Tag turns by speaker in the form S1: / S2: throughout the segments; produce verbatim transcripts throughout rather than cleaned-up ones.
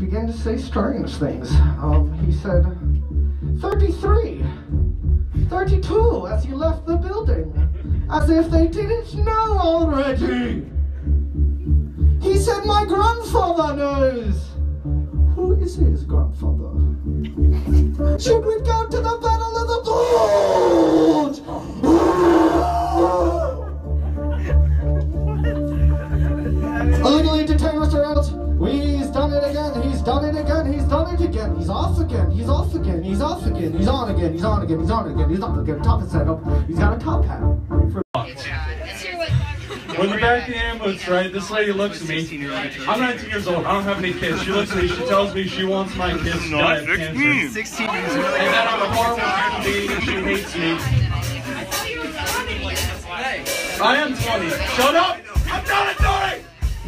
S1: began to say strange things. Um, he said, thirty-three, thirty-two, as he left the building, as if they didn't know already. He said, my grandfather knows. Who is his grandfather? Should we go to the battle of the blood? Illegally detained Mister Reynolds. He's done it again, he's done it again, he's done it again. He's off again, he's off again, he's off again, he's on again, he's on again, he's on again, he's on again. Top is set up, he's got a top hat. For
S2: When we're back in the ambulance, right, this lady looks at me. I'm nineteen years old, I don't have any kids. She looks at me, she tells me she wants my kids to die of cancer.
S3: sixteen years old.
S2: And that I'm a horrible human being and she hates me. I am twenty. Shut up! I'm not a twenty!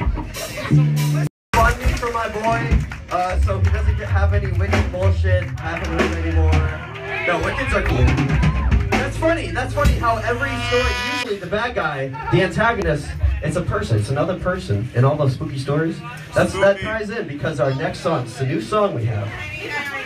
S4: Funding for my boy, uh, so he doesn't get, have any wicked bullshit happen to him anymore. No, wickeds are cool. That's funny. That's funny how every story, usually the bad guy, the antagonist, it's a person. It's another person in all those spooky stories. That's that ties in because our next song, it's the new song we have.